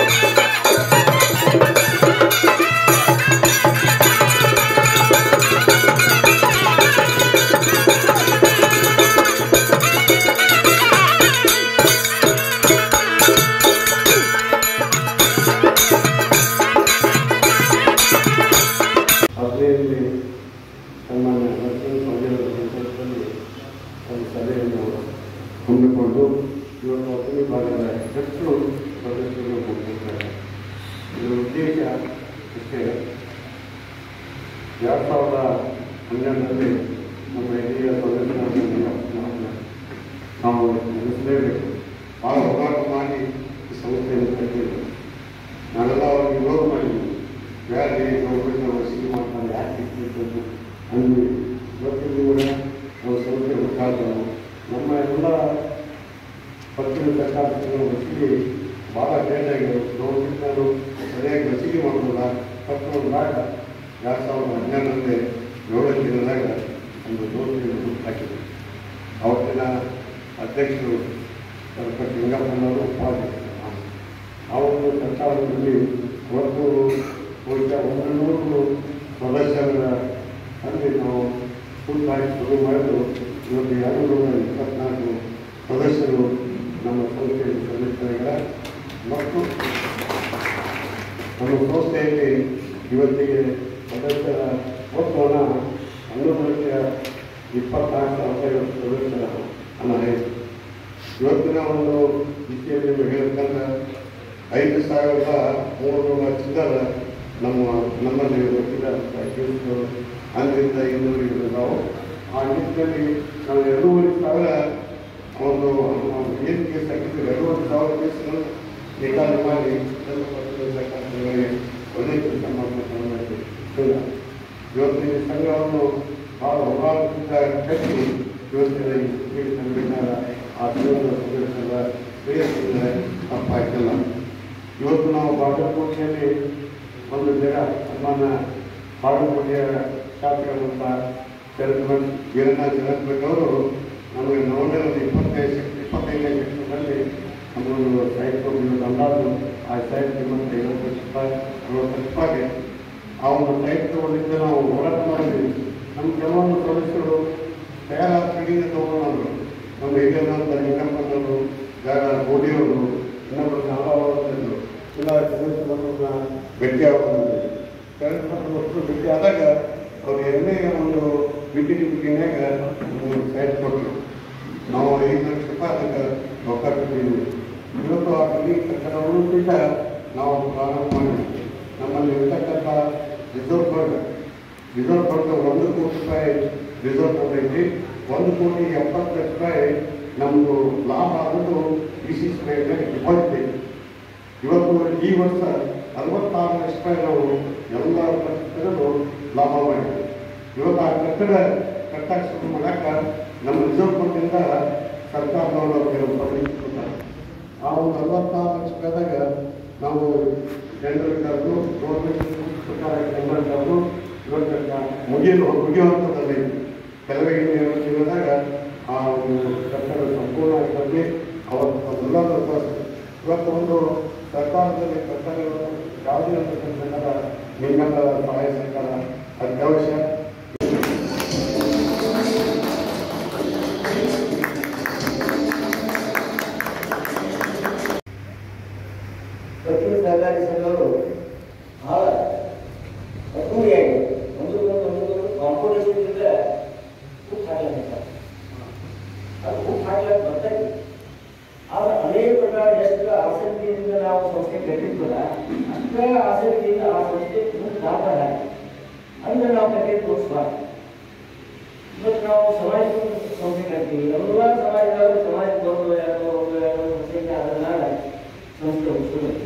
ಹಮ್ಮಿಕೊಂಡು ಇವತ್ತು ಅಗ್ನಿ ಭಾಗದ ಹೆಚ್ಚು ಸದಸ್ಯರು ಕೊಟ್ಟಿದ್ದಾರೆ. ಇದರ ಉದ್ದೇಶ ಇಷ್ಟೇ, 2012ರಲ್ಲಿ ನಮ್ಮ ಹಿರಿಯ ಸದಸ್ಯರನ್ನು ನಾವು ನಡೆಸಲೇಬೇಕು. ಭಾಳ ಹೋರಾಟ ಮಾಡಿ ಈ ಸಂಸ್ಥೆಯನ್ನು ಕಟ್ಟಿದ್ದರು. ನಾವೆಲ್ಲ ಅವ್ರಿಗೆ ವಿರೋಧ ಮಾಡಿದ್ವಿ. ಯಾರು ಗೌರ್ಮೆಂಟ್ ವಸೂಲಿ ಮಾಡ್ತಾರೆ, ಯಾಕೆ ಇಟ್ಟಿದ್ದು ಅಂದ್ವಿ. ಇವತ್ತಿಗೂ ಕೂಡ ನಾವು ಸಂಸ್ಥೆ ಹುಟ್ಟಾದವು. ನಮ್ಮ ಎಲ್ಲ ಪಕ್ಷದ ಸರ್ಕಾರಗಳು ವಸೂಲಿ ಭಾಳ ಬೇಟಾಗಿರು. ಗೌರ್ಮೆಂಟ್ನವರು ಸರಿಯಾಗಿ ವಸೂಲಿ ಮಾಡೋದಿಲ್ಲ. ಪಕ್ಷದಾಗ 2012ರಲ್ಲಿ 7 ದಿನದಾಗ ಒಂದು ದೋಷಿಯನ್ನು ಹುಟ್ಟಾಕಿದ್ರು. ಅವತ್ತಿನ ಅಧ್ಯಕ್ಷರು ಸ್ವಲ್ಪ ಲಿಂಗಪ್ಪನವರು ಉಪಾಧ್ಯಕ್ಷರು. ಅವರು ಸರ್ಕಾರದಲ್ಲಿ ಒಂದು ಬಹುಶಃ 100 ಸದಸ್ಯರ ಅಲ್ಲಿ ನಾವು ಫುಲ್ಲಾಗಿ ಶುರು ಮಾಡಿದ್ರು. ಇವತ್ತು 224 ಸದಸ್ಯರು ನಮ್ಮ ಸಂಸ್ಥೆಯಲ್ಲಿ ಸದಸ್ಯರಿದ್ದಾರೆ. ಮತ್ತು ನಮ್ಮ ಸಂಸ್ಥೆಯಲ್ಲಿ ಇವತ್ತಿಗೆ ಸದಸ್ಯರ ಒಟ್ಟು ಹಣ 11,24,050 ಸದಸ್ಯರ ಹಣ ಆಯಿತು. ಇವತ್ತಿನ ಒಂದು ವಿಷಯದಲ್ಲಿ ಹೇಳಬೇಕಂದ್ರೆ 5,300 ಚಿಲ್ಲರ ನಮ್ಮಲ್ಲಿ ವಕೀಲರು ಅಂದಿದ್ದ 200 ನಾವು ಆ ನಿಟ್ಟಿನಲ್ಲಿ ನಾವು 2,500 ಒಂದು ಏನು ಕೇಸ್ ಹಾಕಿದ್ದು 2,500 ಕೇಸ್ಗಳು ನಿಕಾಲ ಮಾಡಿ ಸರ್ಕಾರಗಳಿಗೆ ಒಳ್ಳೆ ಕೆಲಸ ಮಾಡಬೇಕು. ಇವತ್ತಿನ ಸಂಘವನ್ನು ಭಾಳ ಹೋರಾಟದಿಂದ ಕಟ್ಟಿ ಇವತ್ತಿನ ಸಂವಿಧಾನ ಆ ಸದಸ್ಯರ ಶ್ರೇಯಸ್ಸಿದ್ರೆ ತಪ್ಪಾಯ್ತಲ್ಲ. ಇವತ್ತು ನಾವು ಬಾಗಲಕೋಟೆಯಲ್ಲಿ ಒಂದು ಜನ ಸನ್ಮಾನ ಬಾಗಲಕೋಟೆಯ ಶಾಸಕರಂತ ಜಗನ್ಬೇಕು ನಮಗೆ ನವೆಂಬರ್ 25ನೇ ಸೆಕ್ಷನ್ನಲ್ಲಿ ನಮ್ಮೊಂದು ಸಾಹಿತ್ಯ ಅಂದಾಜು ಆ ಸಾಹಿತ್ಯ ಮತ್ತು 50 ರೂಪಾಯಿ 60 ರೂಪಾಯಿಗೆ ಆ ಒಂದು ಸಾಹಿತ್ಯಗಳಿಂದ ನಾವು ಹೋರಾಟ ಮಾಡಿದ್ವಿ. ನಮ್ಮ ಕೆಲವೊಂದು ಸದಸ್ಯರು ತಯಾರಾದ ಕಡೆಯಿಂದ ತಗೊಂಡು ನಮ್ಮ ಹಿರಿಯರಂತ ಲಿಂಗಪ್ಪನವರು, ಗೋಡಿಯವರು, ಇನ್ನೊಬ್ಬರು ನಾವಾದ್ರು ಎಲ್ಲ ಸದಸ್ಯರನ್ನ ಭೇಟಿಯಾಗೋದು. ವಸ್ತು ಭೇಟಿ ಆದಾಗ ಅವ್ರು ಎರಡನೇ ಒಂದು ಮೀಟಿಂಗ್ನಾಗ ಸಾಹಿತ್ಯ ಕೊಟ್ಟರು. ನಾವು 5 ಲಕ್ಷ ರೂಪಾಯಿ ಅದಕ್ಕೆ ರೊಕ್ಕ ಕೊಟ್ಟಿದ್ದೀವಿ. ಇವತ್ತು ಆ ಬಿಲ್ಡಿಂಗ್ ಕಟ್ಟಡವನ್ನು ಕೂಡ ನಾವು ಪ್ರಾರಂಭ ಮಾಡಿದ್ವಿ. ನಮ್ಮಲ್ಲಿ ಇರ್ತಕ್ಕಂಥ ರಿಸರ್ವ್ ಫಂಡ್ 1 ಕೋಟಿ ರೂಪಾಯಿ ರಿಸರ್ವ್ ಫಂಡ್ ಐತಿ. 1,70,00,000 ರೂಪಾಯಿ ನಮ್ಮದು ಲಾಭ ಆಗೋದು PCC ಬ್ಯಾಂಕ್ನಾಗ ಡಿಪಾಸಿಟ್ ಐತಿ. ಇವತ್ತು ಈ ವರ್ಷ 66 ಲಕ್ಷ ರೂಪಾಯಿ ನಾವು ಎಲ್ಲ ಕಟ್ಟಡಗಳು ಲಾಭ ಮಾಡಿದ್ವಿ. ಇವತ್ತು ಆ ಕಟ್ಟಡ ಕಟ್ಟಕ್ಕೆ ಶುರು ಮಾಡಕ್ಕೆ ನಮ್ಮ ರಿಸರ್ವ್ ಫಂಡಿಂದ ಸರ್ಕಾರದವರು ಕೆಲವು ಕೊಡ್ತಾರೆ. ಆ ಒಂದು 66 ಲಕ್ಷ ರೂಪಾಯಿದಾಗ ನಾವು ಟೆಂಡರ್ ಕರೆದು ಗೌರ್ಮೆಂಟ್ ಸರ್ಕಾರ ಟೆಂಡರ್ ಕರೆದು ಇವತ್ತು ಮುಗಿಯುವಂಥದ್ದಲ್ಲಿ ಕೆಲವೇ ದಿನದಾಗ ಆ ಒಂದು ಕಟ್ಟಡ ಸಂಪೂರ್ಣ ಕಟ್ಟಿ ಅವತ್ತು ಇವತ್ತು ಒಂದು ಸರ್ಕಾರದಲ್ಲಿ ಕಟ್ಟಡಗಳು ಯಾವುದೇ ಒಂದು ಕಟ್ಟಡ ನಿಮ್ಮೆಲ್ಲ ಸಹಾಯ ಸರ್ಕಾರ ಅತ್ಯವಶ್ಯ. ವಕೀಲ ಸಹಕಾರಿ ಸಂಘಗಳು ಬಹಳ ಅದ್ದೂರಿಯಾಗಿ ಒಂದು ಕಾಂಪಿಟೇಷನ್ನಿಂದ ಹುಟ್ಟು ಹಾಕ್ಲಾಗ್ತಾರೆ. ಅದು ಹುಟ್ಟು ಹಾಕ್ಲಾಕ ಬರ್ತದೆ. ಆದ್ರೆ ಅನೇಕ ಪ್ರಕಾರ ಎಷ್ಟು ಆಸಕ್ತಿಯಿಂದ ನಾವು ಸಂಸ್ಥೆ ಕಟ್ಟಿದ್ವಲ್ಲ ಅಷ್ಟೇ ಆಸಕ್ತಿಯಿಂದ ಆ ಸಂಸ್ಥೆ ಮುಂದೆ ದಾಖಲ ಅಂದ್ರೆ ನಾವು ಕಟ್ಟಿದ್ದು ತೋರಿಸ್ಬಾರ್ದು. ಇವತ್ತು ನಾವು ಸಮಾಜ ಸಂಸ್ಥೆ ಕಟ್ತೀವಿ. ಎಲ್ಲ ಸಮಾಜದವರು ಸಮಾಜ ಬರೋದು ಯಾರು ಸಂಸ್ಥೆಗೆ ಅದನ್ನಾಗ ಸಂಸ್ಥೆ ಹುಡ್ತೀವಿ.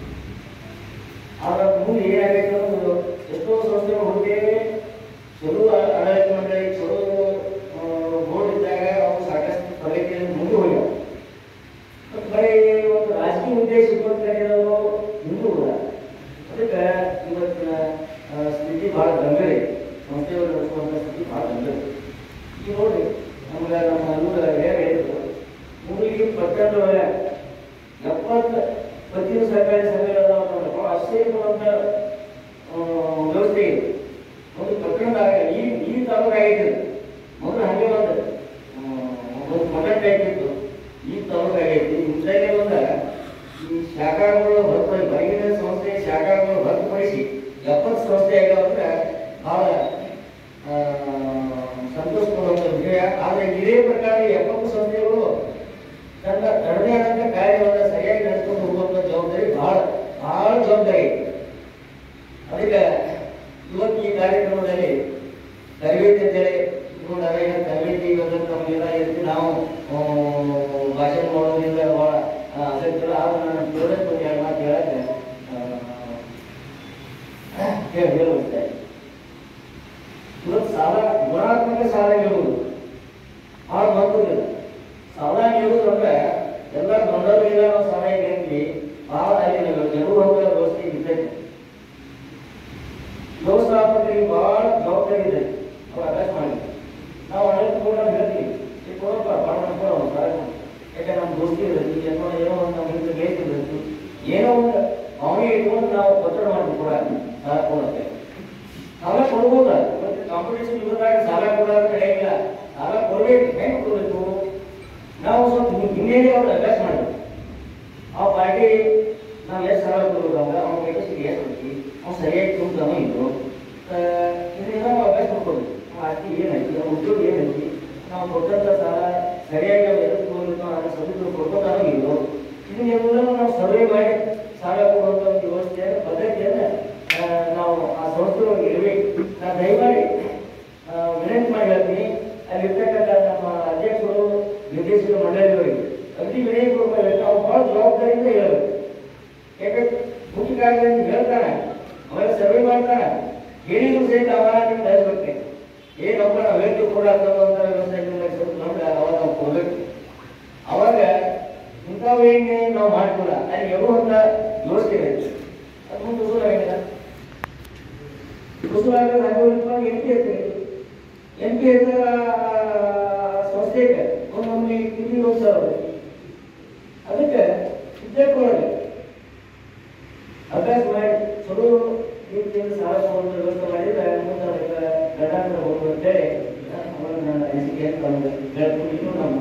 ಆಗ ಮುಂದೆ ಏನಾಗಬೇಕು ಅನ್ನೋದು ಎಷ್ಟೋ ಸಂಸ್ಥೆಗಳು ಹುಡುಕೇವೆ. ಚಲೋ ಆಡಳಿತ ಮಂಡಳಿ ಚಲೋ ಬೋರ್ಡ್ ಇದ್ದಾಗ ಅವು ಸಾಕಷ್ಟು ಪ್ರಗತಿಯಲ್ಲಿ ಮುಂದೆ ಹೋಗ್ಯಾವ. ಮತ್ತು ಬರೀ ಒಂದು ರಾಜಕೀಯ ಉದ್ದೇಶ ಇಟ್ಕೊಂಡು ಹಿಂದೂ ಕೂಡ ಅದಕ್ಕೆ ಇವತ್ತಿನ ಸ್ಥಿತಿ ಭಾಳ ಗಂಭೀರ ಇದೆ. ಸಂಸ್ಥೆಗಳು ನಡೆಸುವಂಥ ಸ್ಥಿತಿ ಭಾಳ ಗಂಭೀರ. ಈಗ ನೋಡಿ ನಮ್ಗೆ ನಮ್ಮ ಅಲ್ಲೂರ ಹೇಳಿದ್ರು 3 ಪಟ್ಟಣದೊಳಗೆ 70 ವಕೀಲ ಸಹಕಾರಿ ಸಂಘಗಳ ಆಶ್ಚರ್ಯಪಡುವಂಥ ವ್ಯವಸ್ಥೆ ಇದೆ. ಒಂದು ಪ್ರಕರಣದಾಗ ಈ ತಾಲೂಕು ಆಗಿತ್ತು, ಮೊದಲು ಹಾಗೆ ಒಂದು ಮಠ ಆಗಿತ್ತು, ಈ ತಾಲೂಕು ಆಗೈತಿ. ಇಂಥಲ್ಲೇ ಬಂದಾಗ ಈ ಶಾಖಾಗಳು ಹೊರತುಪಡಿಸಿ ಹೊರಗಿನ ಸಂಸ್ಥೆ ಶಾಖಾಗಳು ಹೊರತುಪಡಿಸಿ 70 ಸಂಸ್ಥೆ ಆಗ್ಯಾವಂದ್ರೆ ಭಾಳ ಸಂತೋಷ ಪಡುವಂಥ ವಿಷಯ. ಆದರೆ ಇದೇ ಪ್ರಕಾರ 70 ಸಂಸ್ಥೆಗಳು ತನ್ನದೇ ಆದಂಥ ಕಾರ್ಯವನ್ನು ಸರಿಯಾಗಿ ನಡೆಸ್ಕೊಂಡು ಹೋಗುವಂಥ ಜವಾಬ್ದಾರಿ ಬಹಳ ಜವಾಬ್ದಾರಿ ಇದೆ. ಅದಕ್ಕೆ ಇವತ್ತು ಈ ಕಾರ್ಯಕ್ರಮದಲ್ಲಿ ತರಬೇತಿ ಅಂತೇಳಿ ತರಬೇತಿ ನಮಗೆಲ್ಲ ಇರ್ತೀವಿ. ನಾವು ಭಾಷಣ ಮಾಡೋದ್ರಿಂದ ಭಾಳ ಆಸಕ್ತಿ ಇಲ್ಲ. ಆದ್ರೆ ನಾನು ಸ್ಟೂಡೆಂಟ್ ಒಂದು 2 ಮಾತು ಹೇಳಕ್ಕೆ ಹೇಳ್ಬಿಡ್ತಾರೆ. ಇವತ್ತು ಸಾಲ ಗುಣಾತ್ಮಕ ಸಾಲ ನೀಡುವುದು ಭಾಳ ಮಹತ್ವದಿಲ್ಲ. ಸಾಲ ನೀಡುವುದು ಅಂದ್ರೆ ಎಲ್ಲ ದೊಡ್ಡವರಿಗೆಲ್ಲ ನಾವು ಸಾಲ ಹೇಳಿ ಭಾಳ ಅಲ್ಲಿ ಜನರು ಹೋಗುವ ವ್ಯವಸ್ಥೆ ಇರ್ತೈತೆ. ವ್ಯವಸ್ಥಾಪಕರಿಗೆ ಭಾಳ ಜವಾಬ್ದಾರಿ ಇದೆ. ಅವ್ರು ಅಭ್ಯಾಸ ಮಾಡಿ ನಾವು ನಾವು ಹೇಳ್ತೀವಿ ಕೊಡಪ್ಪ ಭಾಳ ಕೊಡೋ ಸಾಲ ಕೊಡಿ. ಯಾಕಂದ್ರೆ ನಮ್ಮ ದೋಸ್ತಿ ಇರಬೇಕು, ಏನೋ ಒಂದು ನಮ್ಮಿಂದ ಬೇಕಿರಬೇಕು, ಏನೋ ಒಂದು ಅವನಿಗೆ ಇಟ್ಕೊಂಡು ನಾವು ಒತ್ತಡ ಮಾಡ್ತೀವಿ ಕೂಡ ಸಾಲ ಕೊಡುತ್ತೆ. ಸಾಲ ಕೊಡ್ಬೋದ? ಇವತ್ತು ಕಾಂಪಿಟೇಷನ್ ಇವತ್ತಾಗ ಸಾಲ ಕೊಡೋದು ನಡೆಯಿಲ್ಲ. ಸಾಲ ಕೊಡಬೇಕು, ಹೆಂಗೆ ಕೊಡಬೇಕು? ನಾವು ಸ್ವಲ್ಪ ಹಿಂದೇನೆ ಅವ್ರು ಅಭ್ಯಾಸ ಮಾಡಬೇಕು. ಆ ಪಾರ್ಟಿ ನಾವು ಎಷ್ಟು ಸಾಲ ಕೊಡ್ಬೇಕಂದ್ರೆ ಅವ್ನ ಕೆಪಾಸಿಟಿ ಎಷ್ಟು ಐತಿ, ಅವ್ನು ಸರಿಯಾಗಿ ತುಂಬ್ತಾನೋ ಇದ್ರು ಇದನ್ನೆಲ್ಲ ನಾವು ಅಭ್ಯಾಸ ಮಾಡ್ಕೊಡ್ಬೇಕು. ಆಸ್ತಿ ಏನೈತಿ, ನಮ್ಮ ಉದ್ಯೋಗ ಏನೈತಿ, ನಾವು ಕೊಟ್ಟಂಥ ಸಾಲ ಸರಿಯಾಗಿ ನಾವು ಎದುರಿಸ್ಕೊಳ್ಬೇಕು, ಅದನ್ನು ಸದುಪಯೋಗ ಕೊಡ್ಬೋದಾನೋ ಇದ್ರು ಇದನ್ನೆಲ್ಲ ನಾವು ಸರ್ವೆ ಮಾಡಿ ಸಾಲ ಕೊಡುವಂಥ ಒಂದು ವ್ಯವಸ್ಥೆಯ ಪದ್ಧತಿಯನ್ನು ನಾವು ಆ ಸಂಸ್ಥೆಯೊಳಗೆ ಇರಬೇಕು. ನಾನು ದಯಮಾಡಿ ವಿನಂತಿ ಮಾಡಿ ಹೇಳ್ತೀನಿ, ಅಲ್ಲಿರ್ತಕ್ಕಂಥ ನಮ್ಮ ಅಧ್ಯಕ್ಷರು ನಿರ್ದೇಶಕ ಮಂಡಳಿಯವರಿಗೆ ಅಗದಿ ವಿನಯಪೂರ್ವಕ ಹೇಳ್ತಾರೆ. ಅವ್ರು ಭಾಳ ಜವಾಬ್ದಾರಿಯಿಂದ ಹೇಳಬೇಕು. ಯಾಕಂದ್ರೆ ಮುಖ್ಯ ಕಾರ್ಯದಿಂದ ಹೇಳ್ತಾನೆ, ಆಮೇಲೆ ಸರ್ವೆ ಮಾಡ್ತಾನೆ, ಹೇಳಿದ್ರು ಸಹಿತ ಅವ ನಿಮ್ಗೆ ದಯಬೇಕು. ಏನಪ್ಪ ನಾವು ಹೇಳ್ತೀವಿ ಕೂಡ ಅಂತಂತ ವ್ಯವಸ್ಥೆ ನಮ್ಗೆ ಅವಾಗ ನಾವು ಕೊಡ್ಬೇಕು. ಅವಾಗ ಇಂಥವೇನು ನಾವು ಮಾಡ್ತೀವಲ್ಲ ಅಲ್ಲಿ ಎನ್ನುವಂಥ ವ್ಯವಸ್ಥೆ ಇರುತ್ತೆ. ಅದು ಮುಂದೆ ಉಸುಲಾಗಿಲ್ಲ. ಉಸುಲಾಗ ಎಂ ಪಿ ಸಂಸ್ಥೆಗೆ ಒಂದೊಮ್ಮೆ ಕಿಂದಿ ಹೋಗ್ತಾರೆ. ಅದಕ್ಕೆ ವಿದ್ಯಾರ್ಥಿಗಳಿಗೆ ಅಭ್ಯಾಸ ಮಾಡಿ ಚಲೋ ರೀತಿಯಿಂದ ಸಾಲ ತಗೊಂಡು ವ್ಯವಸ್ಥೆ ಮಾಡಿದ್ರೆ ಮುಂದೆ ಅದಕ್ಕೆ ಗಡಾಂತರ ಹೋಗುವ ಅಂತೇಳಿ ನನ್ನ ಅನಿಸಿಕೆ ಹೇಳ್ಕೊಂಡು ಇನ್ನೂ ನಮ್ಮ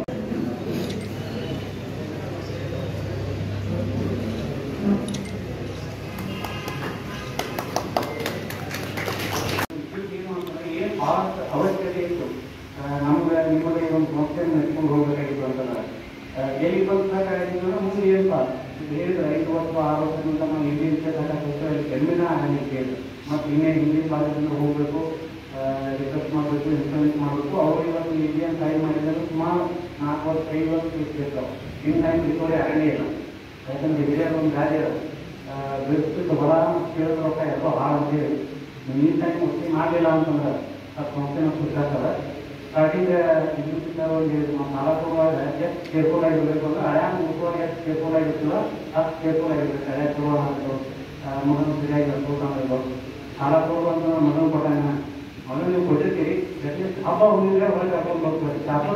ಅವಶ್ಯಕತೆ ಇತ್ತು. ನಮ್ಗೆ ನಿಮಗೆ ಒಂದು ಸಂಸ್ಥೆಯನ್ನು ನಡೆಸ್ಕೊಂಡು ಹೋಗ್ಬೇಕಾಗಿತ್ತು ಅಂತಂದ್ರೆ ಎಲ್ಲಿ ಬಂದಾಗಿತ್ತು ಮುಂದೆ ಏನಪ್ಪ ಹೇಳಿದ್ರೆ 5 ವರ್ಷ 6 ವರ್ಷದಿಂದ ನಾವು ಇಲ್ಲಿ ಕೆಮ್ಮಿನ ಹಾನಿಕೆ ಮತ್ತು ಇನ್ನೇನು ಹಿಂದಿನ ಭಾಗದಿಂದ ಹೋಗಬೇಕು, ರಿಸರ್ಚ್ ಮಾಡಬೇಕು, ಇನ್ಸ್ಟಾಲೇಟ್ ಮಾಡಬೇಕು. ಅವರು ಇವತ್ತು ಇಂಡಿಯನ್ ಟೈಮ್ ಮಾಡಿದರೆ ಸುಮಾರು 4 ವರ್ಷ 5 ವರ್ಷ ಇರ್ತಿರ್ತಾವೆ. ಇನ್ ಟೈಮ್ ರಿಕವರಿ ಆಗಲೇ ಇಲ್ಲ. ಯಾಕಂದ್ರೆ ಹಿರಿಯರ ಒಂದು ಗಾಡಿ ಬೆಳೆಸ್ಬಿಟ್ಟು ಹೊರ ಕೇಳಿದ ರೊಕ್ಕ ಎಲ್ಲ ಹಾಳು ಅಂತೇಳಿ ಈ ಟೈಮ್ ಒತ್ತಿ ಮಾಡಲಿಲ್ಲ ಅಂತಂದ್ರೆ ಆ ಸಂಸ್ಥೆನ ಸುತ್ತಾಗ್ತದೆ. ಸ್ಟಾರ್ಟಿಂಗ್ ಇದಕ್ಕಿಂತ ಒಂದು ಸಾಲ ಕೊಡುವಾಗ ಎಷ್ಟು ಕೇರ್ಫುಲ್ ಆಗಿರಬೇಕು ಅಂದ್ರೆ ಹಳ್ಯಾ ಮುಖವಾಗ ಎಷ್ಟು ಕೇರ್ಫುಲ್ ಆಗಿರ್ತಿಲ್ಲ ಅಷ್ಟು ಕೇರ್ಫುಲ್ ಆಗಿರ್ಬೇಕು. ಹಳ್ಯಾ ಕೊಡುವ ಮಗನ ಸರಿಯಾಗಿ ಕೊಡ್ತಾನಿಲ್ಲ. ಸಾಲ ಕೊಡುವಂತ ಮಗನ ಕೊಟ್ಟಾಗ ಮಗನ ನೀವು ಕೊಟ್ಟಿರ್ತೀರಿ, ಅಟ್ಲೀಸ್ಟ್ ಹಬ್ಬ ಹುಡುಗಿದ್ರೆ ಹೊರಗೆ ಕರ್ಕೊಂಡು ಹೋಗ್ತಾರೆ. ಶಾಪ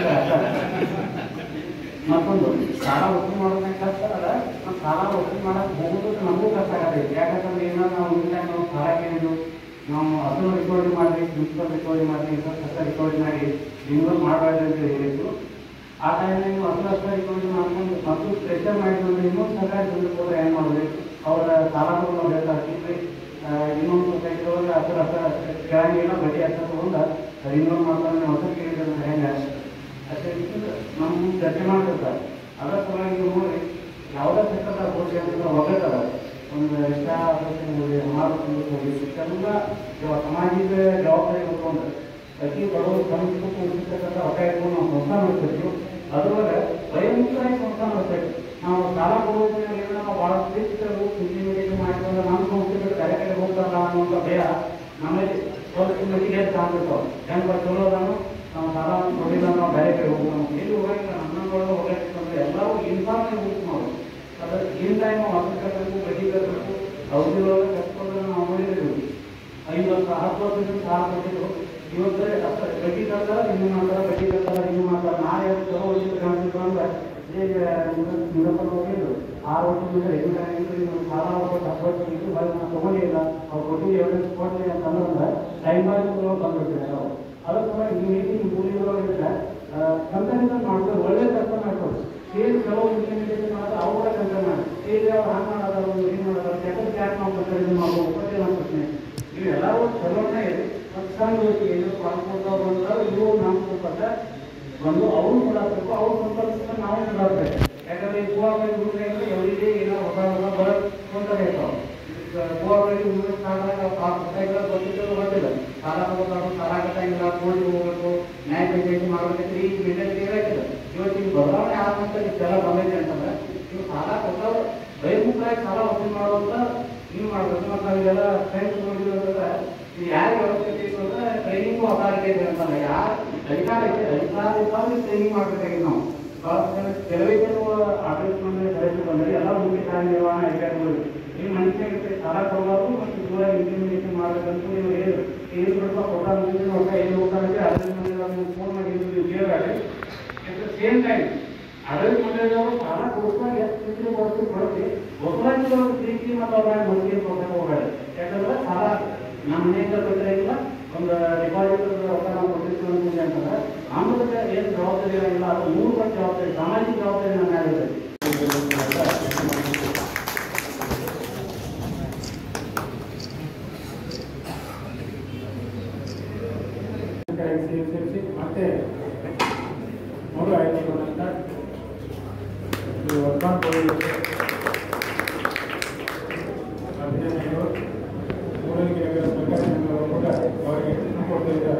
ಮತ್ತೊಂದು ಸಾಲ ವಸೂಲಿ ಮಾಡೋದನ್ನ ಕಷ್ಟ ಅಲ್ಲ, ನಾವು ಸಾಲ ವಸೂಲಿ ಮಾಡೋಕೆ ಹೋಗೋದು ನಮಗೂ ಕಷ್ಟ ಆಗತ್ತೈತಿ. ಯಾಕಂತಂದ್ರೆ ಏನೋ ನಾವು ಮುಂದೆ ನಾವು ಸಾಲ ಕೇಳಿದ್ದು ನಾವು ಅದನ್ನು ರಿಕವರಿ ಮಾಡಿ, ಪ್ರಿನ್ಸಿಪಲ್ ರಿಕವರಿ ಮಾಡಿ, ಕಷ್ಟ ರಿಕವರಿ ಮಾಡಿ ಇನ್ವೆಸ್ಟ್ ಮಾಡಬಾರ್ದು ಅಂತ ಹೇಳಿದ್ರು. ಆ ಟೈಮ್ನಲ್ಲಿ ನೀವು ಅಷ್ಟು ರಿಕವರಿ ಮಾಡ್ಕೊಂಡು ಮತ್ತು ಪ್ರೆಷರ್ ಮಾಡಿದ್ರೆ ಇನ್ನೊಂದು ಸರ್ಕಾರಿ ಸಂದರ್ಭ ಹೋದ್ರೆ ಏನು ಮಾಡಬೇಕು? ಅವರ ಸಾಲಗಳು ನಾವು ಹೇಳ್ತಾರೆ ಇನ್ನೊಂದು ಸೊಸೈಟಿ ಹೋದ್ರೆ ಹತ್ರ ಕೆಳಗಿನ ಬಡ್ಡಿ ಹತ್ರ ತಗೊಂಡು ಇನ್ನೊಂದು ಮಾಡ್ತಾರೆ ಹೊಸ ಕೇಳಿದ್ರೆ ಹೆಂಗೆ ಅಷ್ಟೇ ನಮ್ಮ ಚರ್ಚೆ ಮಾಡ್ತಿರ್ತಾರೆ. ಅದರ ಸಲುವಾಗಿ ನೋಡಿ ಯಾವುದೇ ಸೆಕ್ಟರ್ದಾಗ ಹೋಗಿ ಅಂತ ಒಗ್ಗಟ್ಟದ ಒಂದು ಎಷ್ಟ ಹೋಗಿ ಹೋಗಿ ಶಿಕ್ಷಣ ಸಮಾಜಿಕ ಜವಾಬ್ದಾರಿ ಹೊತ್ಕೊಂಡು ಪ್ರತಿ ಬಡವರು ಸಮಿತಿಗೂ ಉಳಿಸ್ತಕ್ಕಂಥ ಹೊಸ ಇಟ್ಕೊಂಡು ನಾವು ಸಂಸ್ಥಾನ ನಡೆಸ್ತೀವಿ. ಅದರೊಳಗೆ ಸ್ವಯಂಕ್ರಾಗಿ ಸಂಸ್ಥಾನ ನಡೆಸ್ಬೇಕು. ನಾವು ಸಾಲ ಕೊಡುವುದರಿಂದ ನಾವು ಭಾಳ ಪ್ರೀತಿಸಲು ಇಂಜಿನಿಯರಿಂಗ್ ಮಾಡಿಕೊಂಡು ನಮ್ಮ ಸಂಸ್ಥೆಗಳು ಬೇರೆ ಕಡೆ ಹೋಗ್ತಾರಲ್ಲ ಅನ್ನುವಂಥ ಭಯ ನಮ್ಮಲ್ಲಿ ಸ್ವಲ್ಪ ಮಟ್ಟಿಗೆ ಕಾಣ್ತಿರ್ತಾವೆ. ಹೆಂಗೆ ಚಲೋದನ್ನು ನಾವು ಸಾಲ ಕೊಟ್ಟಿಲ್ಲ ನಾವು ಬೇರೆ ಕಡೆ ಹೋಗ್ಬೋದು. ಎಲ್ಲಿ ಹೋಗಿಲ್ಲ ನಮ್ಮಗಳು ಹೋಗಬೇಕಂದ್ರೆ ಎಲ್ಲರೂ ಇನ್ಫಾರ್ಮೇಷನ್ ಯೂಸ್ ಮಾಡೋದು. ಅದ್ರ ಇನ್ ಟೈಮ್ ವಾಪಸ್ ಕಟ್ಟಬೇಕು, ಬಡ್ಡಿ ಕಟ್ಟಬೇಕು, ಔಷಧಿಗಳೊಳಗೆ ಕಟ್ಕೊಂಡ್ರೆ ನಾವು ನೋಡಿದ್ದೀವಿ. 5 ವರ್ಷ 10 ವರ್ಷದಿಂದ ಸಾಲ ಕೊಟ್ಟಿದ್ದು ಇವತ್ತು ಬಡ್ಡಿ ಕಟ್ತಾರೆ, ಇನ್ನೂ ಮಾಡ್ತಾರೆ, ಬಡ್ಡಿ ಕಟ್ತಾರೆ, ಇನ್ನೂ ಮಾಡ್ತಾರೆ. ನಾಳೆ ಚಲೋ ವರ್ಷ ಕಾಣ್ತಿದ್ರು ಅಂದ್ರೆ ಈಗ ನಿರಪ್ಪನ ಹೋಗಿದ್ದು 6 ವರ್ಷದಿಂದ ರೆಗ್ಯುಲರ್ ಸಾಲ 10 ವರ್ಷ ಇದ್ದು ವೈಮಾನಿಕಗಳು ಬಂದ್ಬಿಡ್ತಾರೆ ನಾವು ಅದ್ರ ಸಲುವಾಗಿ ಈ ರೀತಿ ಭೂಮಿಗಳಿದ್ರೆ ಕಂಪನಿಗಳು ಮಾಡ್ತಾರೆ, ಒಳ್ಳೆ ಕೆಲಸ ಮಾಡ್ತಾರೆ. ಏನು ಕೆಲವು ಇಂಪ್ಲಿಮೆಂಟೇಷನ್ ಮಾಡೋದು ಅವುಗಳ ಕಂಪನಿ ಮಾಡಿ ಈಗ ಅವ್ರು ಹಾಗೆ ಮಾಡೋದು ಏನು ಮಾಡೋದು ಕೆಟ್ಟದ್ದು ಯಾಕೆ ನಾವು ಖರೀದಿ ಮಾಡ್ಬೋದು ಗೊತ್ತಿಲ್ಲ ಪ್ರಶ್ನೆ. ಇವೆಲ್ಲವೂ ಚಲೋನೇ ಇದೆ. ಮತ್ತು ಸಣ್ಣ ಏನು ಪಾಲ್ಕೊಳ್ತಾವ್ರು ಅಂದ್ರೆ ಇವು ನಮ್ಮ ಸ್ವಲ್ಪ ಬಂದು ಅವರು ಕೊಡಬೇಕು, ಅವ್ರು ಸಂಪರ್ಕಿಸಿದ್ರೆ ನಾವು ಕೊಡಬೇಕು. ಯಾಕಂದರೆ ಈ ಗೋವಾಗಳಿಗೆ ಹುಡುಗರಿಗೆ ಎವರಿಗೆ ಏನೋ ಹೊಸ ಹೊಸ ಬರೋದು ತೊಂದರೆ ಇರ್ತಾವೆ. ಗೋವಾಗಳಿಗೆ ಹುಡುಗ ಸಾಲ ಗೊತ್ತಿಲ್ಲ, ಸಾಲ ತಗೋತಾರು, ಸಾಲ ಕಟ್ಟಂಗಿಲ್ಲ, ಕೋರ್ಟ್ಗೆ ಹೋಗ್ಬೇಕು, ನ್ಯಾಯ ಪಂಚಾಯತಿ ಮಾಡಬೇಕಂದ್ರೆ ಈ ಮೆಂಟಾಲಿಟಿ ಇರೋಕ್ಕಿಲ್ಲ. ಇವತ್ತು ಈ ಬದಲಾವಣೆ ಆದಂತ ಇಷ್ಟೆಲ್ಲ ಬಂದೈತೆ ಅಂತಂದ್ರೆ ನೀವು ಸಾಲ ಕೊಟ್ಟವ್ರು ಬಹಿರ್ಮುಖರಾಗಿ ಸಾಲ ವಸೂಲಿ ಮಾಡೋದ್ರ ನೀವು ಮಾಡಬೇಕು. ಮತ್ತು ನಾವೆಲ್ಲ ಫ್ರೆಂಡ್ಸ್ ನೋಡಿದ್ರೆ ಇದು ಯಾರಿಗೆ ಅವಶ್ಯಕತೆ ಇತ್ತು ಅಂದ್ರೆ ಟ್ರೈನಿಂಗು ಅಥಾರಿಟಿ ಇದೆ ಅಂತಲ್ಲ, ಯಾರು ಅಧಿಕಾರ ಐತೆ ಅಧಿಕಾರಿಗಳು ಟ್ರೈನಿಂಗ್ ಮಾಡಬೇಕಾಗಿದೆ. ನಾವು ಕೆಲವೇ ಕೆಲವು ಆಡಳಿತ ಮಂಡಳಿ ಸದಸ್ಯರು ಬಂದರೆ ಎಲ್ಲ ಮುಖ್ಯ ಕಾರ್ಯನಿರ್ವಹಣಾ ಅಧಿಕಾರಿಗಳು ಈ ಮನುಷ್ಯರಿಗೆ ಸಾಲ ಕೊಡಬಾರ್ದು ಮತ್ತು ದೂರ ಇಂಪ್ಲಿಮೆಂಟೇಷನ್ ಮಾಡಬೇಕಂತ ನೀವು ಏನು ಬಿಡ್ಬೋ ಕೊಟ್ಟ ಮುಂದಿನ ವರ್ಷ ಏನು ಹೋಗ್ತಾರಂತೆ ಆಡಳಿತ ಮಂಡಳಿಯವರು ಫೋನ್ ಮಾಡಿ ಉದ್ಯೋಗ ಅಟ್ ದ ಸೇಮ್ ಟೈಮ್ ಆಡಳಿತ ಮಂಡಳಿಯವರು ಸಾಲ ಕೊಡಿಸುವಾಗ ಎಷ್ಟು ಕೊಡ್ತೀವಿ ಹೊಸದಾಗಿ ಪ್ರೀತಿ ಮತ್ತು ಅವ್ರ ನಂಬಿಕೆ ಕೊಡ್ಬೇಕು ಹೋಗಬೇಡ. ಯಾಕಂದ್ರೆ ಸಾಲ ನಮ್ಮ ಮನೆಯಿಂದ ಕೊಟ್ಟಿರಂಗಿಲ್ಲ, ಒಂದು ಡಿಪಾಸಿಟ್ ರೊಕ್ಕ ನಾವು ಕೊಟ್ಟಿರ್ತೀವಿ ಅಂತಿದೆ ಅಂತಂದ್ರೆ ಆಮೇಲೆ ಏನು ಜವಾಬ್ದಾರಿ ಇರೋಂಗಿಲ್ಲ, ಅದು 3 ಪಟ್ಟು ಜವಾಬ್ದಾರಿ, ಸಾಮಾಜಿಕ ಜವಾಬ್ದಾರಿ ನಮ್ಮ ಆಗಿರುತ್ತೆ. ಸೇರಿಸಿ ಮತ್ತೆ ನೋಡು ಆಯ್ತು ಅಂತ ಅಭಿನಂದನೆಗಳು. ಮೂರನೇ ಸರ್ಕಾರಗಳು ಕೂಡ ಅವರಿಗೆ ಕೊಡ್ತಾ ಇದ್ದಾರೆ.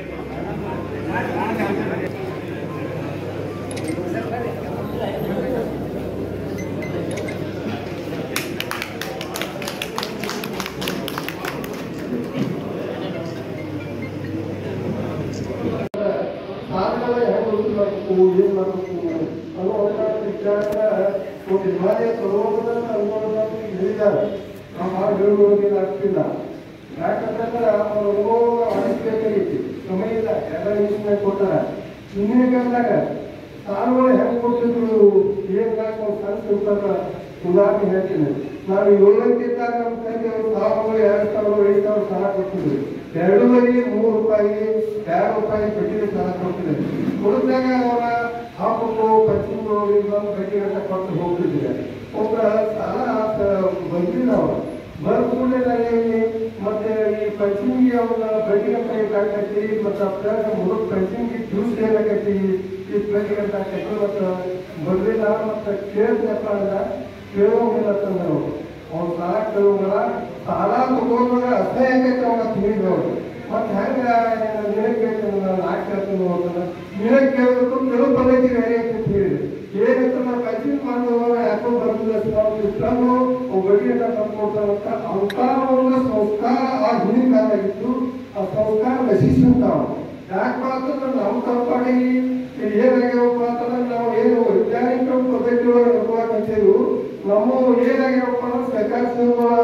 ಏನು ಮಾಡಬೇಕು ಅನ್ನೋ ವಿಚಾರ ಒಂದು ಹಿಮಾಲಯ ಸರೋವರದ ಅನುಭವದಲ್ಲಿ ಹೇಳಿದ್ದಾರೆ. ನಾವು ಭಾಳ ಹೇಳುವುದೇನು ಆಗ್ತಿಲ್ಲ. ಯಾಕಂತಂದ್ರೆ ಅವ್ರ ಅನುಭವ ಅನಿಸ್ಬೇಕಾಗೈತಿ, ಸಮಯ ಇಲ್ಲ, ಎಲ್ಲ ಯೋಚನೆ ಕೊಡ್ತಾರೆ. ಹಿಂದಿನ ಕಾಲದಾಗ ಸಾಲಗಳು ಹೆಂಗೆ ಕೊಡ್ತಿದ್ರು ಏನಾಗ ಒಂದು ಸಣ್ಣ ಸ್ವಲ್ಪ ಉದಾಹರಣೆ ಹೇಳ್ತೀನಿ. ನಾವು 7ಕ್ಕೆ ಇದ್ದಾಗ ನಮ್ಮ ತಂದೆ ಅವರು ಸಾಲಗಳು 2,000 5,000 ಸಾಲ ಕೊಡ್ತಿದ್ರು. 2 ರೂಪಾಯಿ 3 ರೂಪಾಯಿ ಬಡ್ಡಿಗೆ ಸಾಲ ಕೊಡ್ತಿದ್ರು. ಕೊಡಿದಾಗ ಅವರ ಹಾಕುಗಳು ಪಶ್ಚಿಮಗಳು ಇನ್ನೊಂದು ಬಡ್ಡಿ ಅಂತ ಕೊಟ್ಟು ಹೋಗ್ತಿದ್ರೆ ಒಬ್ಬರ ಸಾಲ ಬಂದಿಲ್ಲ. ಅವರು ಬಂದ ಕೂಡಲೇ ಮತ್ತೆ ಈ ಪಶ್ಚಿಮಿಗೆ ಅವನ್ನ ಬಡ್ಡಿ ಅಂತ ಹಾಕೈತಿ ಮತ್ತು ಮುರುಗ ಪಶ್ಚಿಮಿಗೆ ಜ್ಯೂಸ್ ಏನಾಕೈತಿ ಈ ಬಡ್ಡಿ ಅಂತ ಹಾಕೈತಿ ಮತ್ತು ಬರಲಿಲ್ಲ ಮತ್ತು ಕೇಳಿದ್ನಪ್ಪ ಅಂದ್ರೆ ಕೇಳೋಂಗಿಲ್ಲ ತಂದ್ರು. ಅವ್ನು ಸಾಲ ಕೇಳೋಂಗಿಲ್ಲ, ಸಾಲ ತಗೊಂಡ್ರೆ ಅಸಹ್ಯ ಆಕೈತೆ ಅವನ್ನ ತಿಳಿದವರು. ಮತ್ತು ಹೆಂಗೆ ನಿನಗೆ ಕೇಳ್ತೀನಿ ನಾನು ಯಾಕೆ ಕೇಳ್ತೀನಿ ಅಂತಂದ್ರೆ ನಿನಗೆ ಕೇಳಬೇಕು ಕೆಲವು ಪದ್ಧತಿ ಬೇರೆ ಅಂತ ಹೇಳಿದ್ರು. ಏನಂತ ನಾವು ಕನ್ಫ್ಯೂಸ್ ಮಾಡಿದವ ಯಾಕೋ ಬರೋದಿಲ್ಲ ಇಷ್ಟನ್ನು ಬಡ್ಡಿ ಅಂತ ತಂದ್ಕೊಡ್ತಾರಂತ ಅವತಾರವನ್ನು ಸಂಸ್ಕಾರ ಆ ಹಿಂದಿನ ಕಾಲಾಗಿತ್ತು. ಆ ಸಂಸ್ಕಾರ ನಶಿಸುತ್ತಾವ. ಯಾಕಪ್ಪ ಅಂತಂದ್ರೆ ನಮ್ಮ ತಪ್ಪಾಗಿ ಏನಾಗ್ಯಾವಪ್ಪ ಅಂತಂದ್ರೆ ನಾವು ಏನು ವೈಜ್ಞಾನಿಕ ಪದ್ಧತಿ ಒಳಗೆ ನಡ್ಕೋಕಂತೇವು. ನಮ್ಮ ಏನಾಗ್ಯಾವಪ್ಪ ಅಂದ್ರೆ ಸರ್ಕಾರ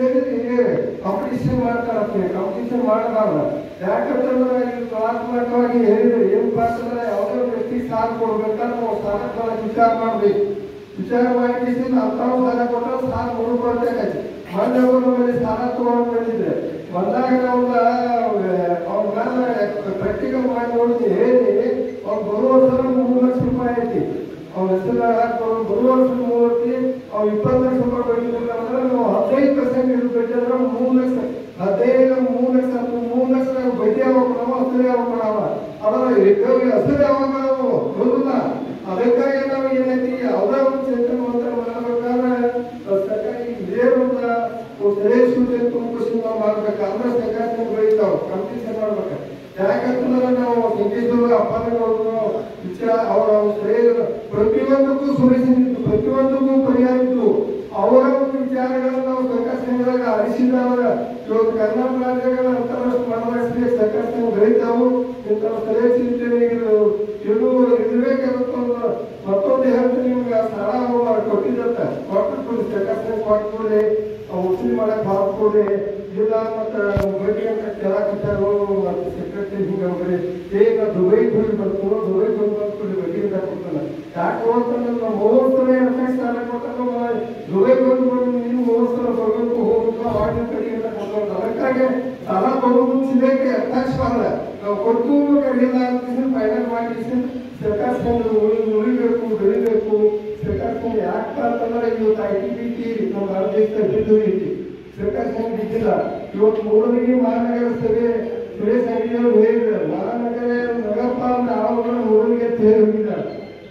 ಕಾಂಪಿಟೇಷನ್ ಮಾಡ್ತಾರಂತೆ. ಕಾಂಪಿಟೇಷನ್ ಮಾಡಬಾರ್ದು. ಯಾಕಂತಂದ್ರೆ ಇಲ್ಲಿ ಕಲಾತ್ಮಕವಾಗಿ ಹೇಳಿದ್ರು ಏನಪ್ಪಾ ಅಂತಂದ್ರೆ ಯಾವುದೇ ವ್ಯಕ್ತಿ ಸಾಲ ಕೊಡ್ಬೇಕಾದ್ರೆ ನಾವು ಸಾಲ ವಿಚಾರ ಮಾಡ್ಬೇಕು. ವಿಚಾರ ಮಾಡಿ ಅಂತಾವು ಸಾಲ ಕೊಟ್ಟರೆ ಸಾಲ ಮುರುಕೊಳ್ಬೇಕಾಯ್ತು. ಮೊನ್ನೆ ಅವರು ನಮ್ಮಲ್ಲಿ ಸಾಲ ತಗೊಂಡು ಬಂದಿದ್ರೆ ಬಂದಾಗ ನಾವು ಅವ್ರ ಪ್ರಾಕ್ಟಿಕಲ್ ಮಾಡಿ ನೋಡಿ ಹೇಳಿ ಅವ್ರು ಬರುವ ವರ್ಷ 3 ಲಕ್ಷ ರೂಪಾಯಿ ಐತಿ. ಅವ್ರ ಹೆಸರು ಹಾಕೋರು ಬರುವ ವರ್ಷ 3 ಐತಿ. ಅವ್ರು 20 ಲಕ್ಷ ರೂಪಾಯಿ ಬಡ್ಡಿಲ್ಲ ಅಂದ್ರೆ ನಾವು 15% ಇಡಬೇಕು ಅಂದ್ರೆ 3 ಲಕ್ಷ 15 3 ಲಕ್ಷ 3 ಲಕ್ಷ ಬಡ್ಡಿ ಯಾವಾಗ ಕೊಡವ ಹಸಿರು ಯಾವಾಗ ಕೊಡವ ಅದರ ಹಸಿರು ಯಾವಾಗ ಬರುದಿಲ್ಲ. ಅದಕ್ಕಾಗಿ ನಾವು ಏನೈತಿ ಯಾವುದೇ ಒಂದು ಚಿಂತನೆ ಮಾಡಬೇಕಾದ್ರೆ ಸರ್ಕಾರಿ ಬೇರೊಂದ ಸೂಚನೆ ತುಂಬ ಮಾಡ್ಬೇಕಾದ್ರೆ ಸರ್ಕಾರ ಬೆಳೀತಾವ ಕಾಂಪಿಟೇಷನ್ ಮಾಡ್ಬೇಕು. ಯಾಕಂತಂದ್ರೆ ನಾವು ಸಂಗೀತದ ಅಪಾಯಗಳು ವಿಚಾರ ಅವರ ಪ್ರತಿಯೊಂದಕ್ಕೂ ಸೊಲ್ಯೂಷನ್ ಪ್ರತಿಯೊಂದಕ್ಕೂ ಪರಿಹಾರ ಇತ್ತು. ಅವರ ಒಂದು ವಿಚಾರಗಳನ್ನು ನಾವು ಸರ್ಕಾರ ಸಂಘದಾಗ ಅರಿಸಿದವರ ಇವತ್ತು ಕರ್ನಾಟಕ ರಾಜ್ಯಗಳ ಅಂತಾರಾಷ್ಟ್ರೀಯ ಮಟ್ಟದಲ್ಲಿ ಸರ್ಕಾರ ಸಂಘ ಬೆಳೀತಾವು. ಇಂತಹ ಸಲಹೆ ಚಿಂತನೆ ಇರಬೇಕಾದಂತ ಮತ್ತೊಂದು ಹೇಳ್ತೀನಿ ನಿಮ್ಗೆ ಸಾಲ ಕೊಟ್ಟಿದ್ದಂತ ಕೊಟ್ಟು ಸರ್ಕಾರ ಸಂಘ ಕೊಟ್ಕೊಡಿ ವಸೂಲಿ ಮಾಡಕ್ ಹಾಕೊಡಿ ಇಲ್ಲ ಮತ್ತು ಬಡ್ಡಿ ಅಂತ ಕೇಳಾಕತ್ತಾರು. ಮತ್ತು ಸೆಕ್ರೆಟರಿ ಹಿಂಗೆ ಹೋಗ್ರಿ ಈಗ ದುಬೈಗೆ ಹೋಗಿ ಬರ್ತೀವಿ ದುಬೈಗೆ ಹೋಗಿ ಬಂದ್ಕೊಡಿ ಬಡ್ಡಿ ಅಂತ ಕೊಡ್ತಾನೆ. ಯಾಕೆ ಅಂತಂದ್ರೆ ನಾವು 30 ಸಲ 2 ಲಕ್ಷ ಸಾಲ ಕೊಟ್ಟಾಗ ದುಬೈಗೆ ಹೋಗಿ ನೀವು 30 ಸಲ ಬರಬೇಕು ಹೋಗ್ಬೇಕು ಆಡಿನ ಕಡೆಗೆ ಅಂತ ಕೊಡ್ತಾರೆ. ಅದಕ್ಕಾಗಿ ಸಾಲ ತಗೊಂಡು ಸಿಗಕ್ಕೆ ಸಾಲ ನಾವು ಕೊಟ್ಟು ಕಡಿಲ್ಲ ಅಂತ ಫೈನಲ್ ಮಾಡಿ ಸರ್ಕಾರ ಸಂಘ ಉಳಿಬೇಕು ಬೆಳಿಬೇಕು. ಸರ್ಕಾರ ಸಂಘ ಯಾಕೆ ಅಂತಂದ್ರೆ ಇವತ್ತು ITBT ನಮ್ಮ ಭಾರತ ದೇಶದಲ್ಲಿ ಬಿದ್ದು ಐತಿ. ಸರ್ಕಾರ ಸಂಘ ಬಿದ್ದಿಲ್ಲ. ಇವತ್ತು ಮೂರರಿಗೆ ಮಹಾನಗರ ಸಭೆ ಸುರೇಶ್ ಅಂಗಡಿ ಅವರು ಹೇಳಿದ್ರು, ಮಹಾನಗರ ನಗರಪ್ಪ ಅಂದ್ರೆ ಆಳುಗಳು ಮೂರರಿಗೆ ತೇರು ಹೋಗಿದ್ದಾರೆ.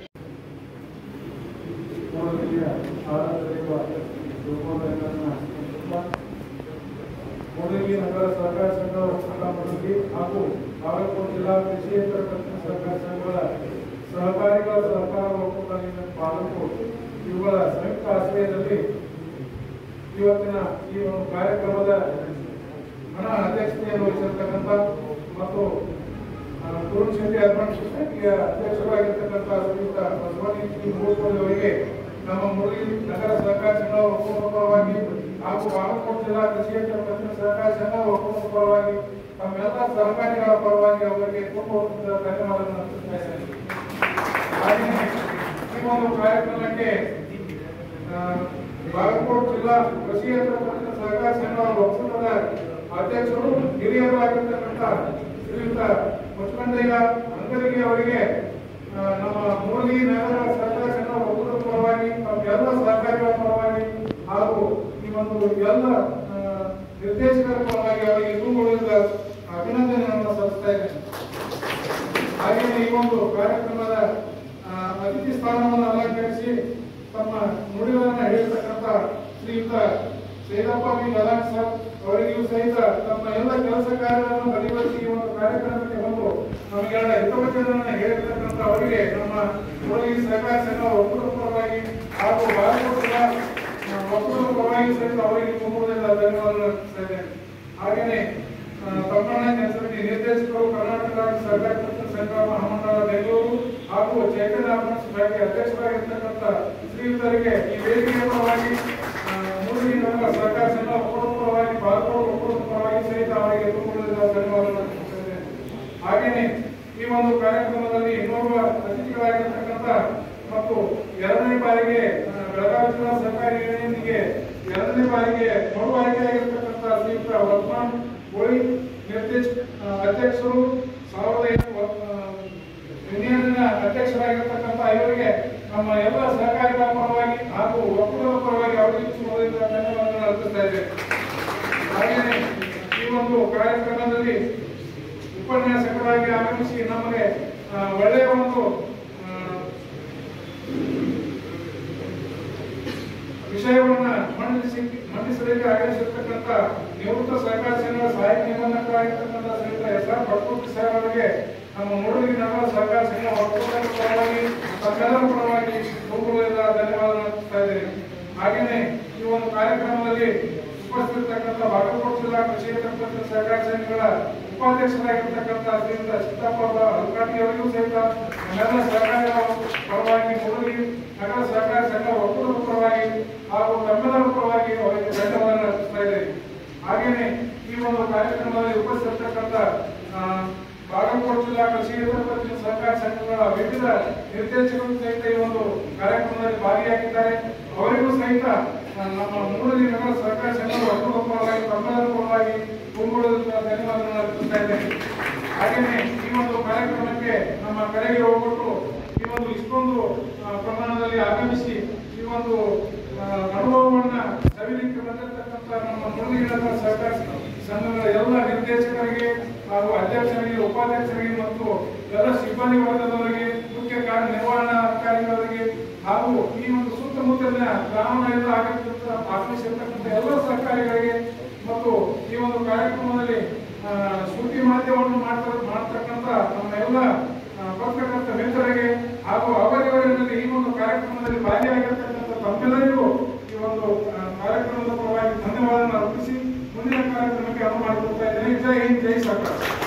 ಮೂಡಲಗಿ ನಗರ ಸಹಕಾರ ಸಂಘ ಮೂಡಲಗಿ ಹಾಗೂ ಬಾಗಲಕೋಟೆ ಜಿಲ್ಲಾ ಕೃಷಿಯೇತರ ಪತ್ತಿನ ಸಹಕಾರ ಸಂಘಗಳ ಸಹಕಾರಿಗಳ ಸಹಕಾರ ಒಕ್ಕೂಟ ಬಾಗಲಕೋಟೆ ಇವುಗಳ ಸಂಯುಕ್ತ ಆಶ್ರಯದಲ್ಲಿ ಇವತ್ತಿನ ಈ ಒಂದು ಕಾರ್ಯಕ್ರಮದ ಅಧ್ಯಕ್ಷತೆಯನ್ನು ವಹಿಸಿರ್ತಕ್ಕಂಥ ಮತ್ತು ತೋರಣ ಶೆಟ್ಟಿ ಅರ್ಬನ್ ಸೊಸೈಟಿಯ ಅಧ್ಯಕ್ಷರಾಗಿರ್ತಕ್ಕಂಥ ಶ್ರೀಯುತ ಬಸವಣ್ಣ ಮೂರ್ತಿ ಅವರಿಗೆ ನಮ್ಮ ಮೂಡಲಗಿ ನಗರ ಸಹಕಾರ ಸಂಘ ಒಕ್ಕೂಟದ ಪರವಾಗಿ ಹಾಗೂ ಬಾಗಲಕೋಟೆ ಜಿಲ್ಲಾ ಕೃಷಿಯೇತರ ಪತ್ತಿನ ಸಹಕಾರ ಸಂಘ ಒಕ್ಕೂಟದ ಪರವಾಗಿ ತಮ್ಮೆಲ್ಲ ಸಹಕಾರಿಗಳ ಪರವಾಗಿ ಅವರಿಗೆ ಧನ್ಯವಾದಗಳನ್ನು ಅರ್ಪಿಸ್ತಾ ಇದ್ದೇನೆ. ಹಾಗೆಯೇ ಈ ಒಂದು ಕಾರ್ಯಕ್ರಮಕ್ಕೆ ಬಾಗಲಕೋಟೆ ಜಿಲ್ಲಾ ಕೃಷಿಯೇತರ ಪತ್ತಿನ ಸಹಕಾರ ಸಂಘ ಒಕ್ಕೂಟದ ಅಧ್ಯಕ್ಷರು ಹಿರಿಯರಾಗಿರ್ತಕ್ಕಂಥ ಶ್ರೀಯುತ ಮುಚ್ಚಕಂಡಯ್ಯ ಅಂಗರಿಗೆ ಅವರಿಗೆ ನಮ್ಮ ಮೂಡಲಗಿ ನಗರ ಸಹಕಾರ ಸಂಘ ಒಕ್ಕೂಟದ ಪರವಾಗಿ ತಮ್ಮೆಲ್ಲ ಸಹಕಾರಿಗಳ ಪರವಾಗಿ ಹಾಗೂ ಈ ಒಂದು ಎಲ್ಲ ನಿರ್ದೇಶಕರ ಪರವಾಗಿ ಅವರಿಗೆ ತುಂಬುವುದರಿಂದ ಅಭಿನಂದನೆಯನ್ನು ಸಲ್ಲಿಸ್ತಾ ಇದ್ದೇನೆ. ಹಾಗೆಯೇ ಈ ಒಂದು ಕಾರ್ಯಕ್ರಮದ ಅತಿಥಿ ಸ್ಥಾನವನ್ನು ಅಲಂಕರಿಸಿ ತಮ್ಮ ನುಡಿಗಳನ್ನು ಹೇಳಿರ್ತಕ್ಕಂಥ ಶ್ರೀಯುತ ಸೈದಪ್ಪ ಬಿ ಗಲಾಟ್ ಸರ್ ಅವರಿಗೂ ಸಹಿತ ತಮ್ಮ ಎಲ್ಲ ಕೆಲಸ ಕಾರ್ಯಗಳನ್ನು ಬದಿಗೊಳಿಸಿ ಈ ಒಂದು ಕಾರ್ಯಕ್ರಮಕ್ಕೆ ಬಂದು ನಮಗೆಲ್ಲ ಹಿತವಚನವನ್ನು ಹೇಳಿರ್ತಕ್ಕಂಥ ಅವರಿಗೆ ನಮ್ಮ ಮೂಡಲಗಿ ಸಹಕಾರ ಸಂಘ ಒಕ್ಕೂಟದ ಪರವಾಗಿ ಹಾಗೂ ಬಾಗಲಕೋಟೆ ಒಕ್ಕೂಟದ ಪರವಾಗಿ ಸಹಿತ ಅವರಿಗೆ ತುಂಬುವುದರಿಂದ ಧನ್ಯವಾದಗಳು ಅರ್ಪಿಸ್ತಾ ಇದ್ದೇನೆ. ಹಾಗೆಯೇ ತಮ್ಮಣ್ಣ ಜನಸಮಿತಿ ನಿರ್ದೇಶಕರು ಕರ್ನಾಟಕ ರಾಜ್ಯ ಸಹಕಾರ ಪತ್ತಿನ ಸಂಘ ಮಹಾಮಂಡಳ ಬೆಂಗಳೂರು ಹಾಗೂ ಚೈತನ್ಯ ಅರ್ಬನ್ ಸೊಸೈಟಿ ಅಧ್ಯಕ್ಷರಾಗಿರ್ತಕ್ಕಂಥ ಶ್ರೀಯುತರಿಗೆ ಈ ವೇದಿಕೆಯ ಪರವಾಗಿ ಮೂಡಲಗಿ ನಗರ ಸಹಕಾರ ಸಂಘ ಒಕ್ಕೂಟದ ಪರವಾಗಿ ಬಾಗಲಕೋಟೆ ಒಕ್ಕೂಟದ ಪರವಾಗಿ ಸಹಿತ ಅವರಿಗೆ ತುಂಬುವುದರಿಂದ ಧನ್ಯವಾದಗಳನ್ನು ಅರ್ಪಿಸ್ತಾ ಇದ್ದೇನೆ. ಹಾಗೆಯೇ ಈ ಒಂದು ಕಾರ್ಯಕ್ರಮದಲ್ಲಿ ಇನ್ನೋರ್ವ ಅತಿಥಿಗಳಾಗಿರ್ತಕ್ಕಂಥ ಮತ್ತು ಎರಡನೇ ಬಾರಿಗೆ ಬೆಳಗಾವಿ ಜಿಲ್ಲಾ ಸಹಕಾರಿ ಯೂನಿಯನ್ಗೆ ಎರಡನೇ ಬಾರಿಗೆ ಮರು ಆಯ್ಕೆಯಾಗಿರ್ತಕ್ಕಂಥ ಶ್ರೀಯುತ ವರ್ಧಮಾನ್ ಗೋಳಿ ಅಧ್ಯಕ್ಷರು 1005 ಯೂನಿಯನ್ನ ಅಧ್ಯಕ್ಷರಾಗಿರ್ತಕ್ಕಂಥ ಇವರಿಗೆ ನಮ್ಮ ಎಲ್ಲ ಸಹಕಾರಿಗಳ ಪರವಾಗಿ ಹಾಗೂ ಒಕ್ಕೂಟದ ಪರವಾಗಿ ಅವರಿಗೆ ಧನ್ಯವಾದಗಳನ್ನು ಅರ್ಪಿಸ್ತಾ ಇದ್ದೇವೆ. ಹಾಗೆಯೇ ಈ ಒಂದು ಕಾರ್ಯಕ್ರಮದಲ್ಲಿ ಉಪನ್ಯಾಸಕರಾಗಿ ಆಗಮಿಸಿ ನಮಗೆ ಒಳ್ಳೆಯ ಒಂದು ವಿಷಯವನ್ನ ಮಂಡಿಸಲಿಕ್ಕೆ ಆಗಮಿಸಿರ್ತಕ್ಕಂಥ ನಿವೃತ್ತ ಸಹಕಾರ ಸಂಘದ ಸಹಾಯಕ ನಿಬಂಧಕರಾಗಿರ್ತಕ್ಕಂಥ ಶ್ರೀಯುತ SR ಭಟ್ಕೂಟಿ ಸರ್ ಅವರಿಗೆ ನಮ್ಮ ಮೂಡಲಗಿ ನಗರ ಸಹಕಾರ ಸಂಘ ಒಕ್ಕೂಟದ ಪರವಾಗಿ ತಮ್ಮೆಲ್ಲರ ಪರವಾಗಿ ತುಂಬುವುದರಿಂದ ಧನ್ಯವಾದಗಳನ್ನು ಅರ್ಪಿಸ್ತಾ ಇದ್ದೇನೆ. ಹಾಗೆಯೇ ಈ ಒಂದು ಕಾರ್ಯಕ್ರಮದಲ್ಲಿ ಉಪಸ್ಥಿತರ್ತಕ್ಕಂಥ ಬಾಗಲಕೋಟೆ ಜಿಲ್ಲಾ ಕೃಷಿಯೇತರ ಪತ್ತಿನ ಸಹಕಾರ ಸಂಘಗಳ ಉಪಾಧ್ಯಕ್ಷರಾಗಿರ್ತಕ್ಕಂಥ ಶ್ರೀಯುತ ಸಿದ್ದಪ್ಪ ಹಲ್ಕಾಟಿ ಅವರಿಗೂ ಸಹಿತ ನಮ್ಮೆಲ್ಲ ಸಹಕಾರಿಗಳ ಪರವಾಗಿ ಮೂಡಲಗಿ ನಗರ ಸಹಕಾರ ಸಂಘ ಒಕ್ಕೂಟದ ಪರವಾಗಿ ಹಾಗೂ ತಮ್ಮೆಲ್ಲರ ಪರವಾಗಿ ಅವರಿಗೆ ಧನ್ಯವಾದಗಳನ್ನು ಅರ್ಪಿಸ್ತಾ ಇದ್ದೇನೆ. ಹಾಗೆಯೇ ಈ ಒಂದು ಕಾರ್ಯಕ್ರಮದಲ್ಲಿ ಉಪಸ್ಥಿತರ್ತಕ್ಕಂಥ ಬಾಗಲಕೋಟೆ ಜಿಲ್ಲಾ ಕೃಷಿಯೇತರ ಪತ್ತಿನ ಸಹಕಾರ ಸಂಘಗಳ ವಿವಿಧ ನಿರ್ದೇಶಕರು ಸಹಿತ ಈ ಒಂದು ಕಾರ್ಯಕ್ರಮದಲ್ಲಿ ಭಾಗಿಯಾಗಿದ್ದಾರೆ. ಅವರಿಗೂ ಸಹಿತ ನಮ್ಮ ಮೂಡಲಗಿ ನಗರ ಸಹಕಾರ ಸಂಘದ ಒಕ್ಕೂಟದ ಪರವಾಗಿ ತಮ್ಮೆಲ್ಲರ ಪರವಾಗಿ ತುಂಬುವುದರಿಂದ ಧನ್ಯವಾದಗಳನ್ನು ಅರ್ಪಿಸ್ತಾ ಇದ್ದೇನೆ. ಹಾಗೆಯೇ ಈ ಒಂದು ಕಾರ್ಯಕ್ರಮಕ್ಕೆ ನಮ್ಮ ಕರೆಗೆ ಹೋಗ್ಬಿಟ್ಟು ಈ ಒಂದು ಇಷ್ಟೊಂದು ಪ್ರಮಾಣದಲ್ಲಿ ಆಗಮಿಸಿ ಈ ಒಂದು ಅನುಭವವನ್ನ ಸವಿಲಿಕ್ಕೆ ಬಂದಿರತಕ್ಕಂಥ ನಮ್ಮ ಮೂಡಲಗಿ ನಗರ ಸಹಕಾರ ಸಂಘಗಳ ಎಲ್ಲ ನಿರ್ದೇಶಕರಿಗೆ ಹಾಗೂ ಅಧ್ಯಕ್ಷರಿಗೆ ಉಪಾಧ್ಯಕ್ಷರಿಗೆ ಮತ್ತು ಎಲ್ಲ ಸಿಬ್ಬಂದಿ ವರ್ಗದವರಿಗೆ ಮುಖ್ಯ ಕಾರ್ಯನಿರ್ವಹಣಾಧಿಕಾರಿಗಳಿಗೆ ಹಾಗೂ ಈ ಒಂದು ಸುತ್ತಮುತ್ತಲಿನ ಗ್ರಾಮಗಳಿಂದ ಆಗಮಿಸಿರ್ತಕ್ಕಂಥ ಎಲ್ಲ ಸಹಕಾರಿಗಳಿಗೆ ಮತ್ತು ಈ ಒಂದು ಕಾರ್ಯಕ್ರಮದಲ್ಲಿ ಸುದ್ದಿ ಮಾಧ್ಯಮವನ್ನು ಮಾಡ್ತಕ್ಕಂಥ ನಮ್ಮ ಎಲ್ಲ ಪತ್ರಕರ್ತ ಮಿತ್ರರಿಗೆ ಹಾಗೂ ಅವರಿವರಲ್ಲಿ ಈ ಒಂದು ಕಾರ್ಯಕ್ರಮದಲ್ಲಿ ಭಾಗಿಯಾಗಿರ್ತಕ್ಕಂಥ ತಮ್ಮೆಲ್ಲರಿಗೂ ಈ ಒಂದು ಕಾರ್ಯಕ್ರಮದ ಪರವಾಗಿ ಧನ್ಯವಾದವನ್ನು ಅರ್ಪಿಸಿ ಮುಂದಿನ ಕಾರ್ಯಕ್ರಮಕ್ಕೆ ಅನುವು ಮಾಡಿಕೊಡ್ತಾ ಇದ್ದೇನೆ. ಜೈ ಹಿಂದ್, ಜೈ ಸರ್ಕಾರ.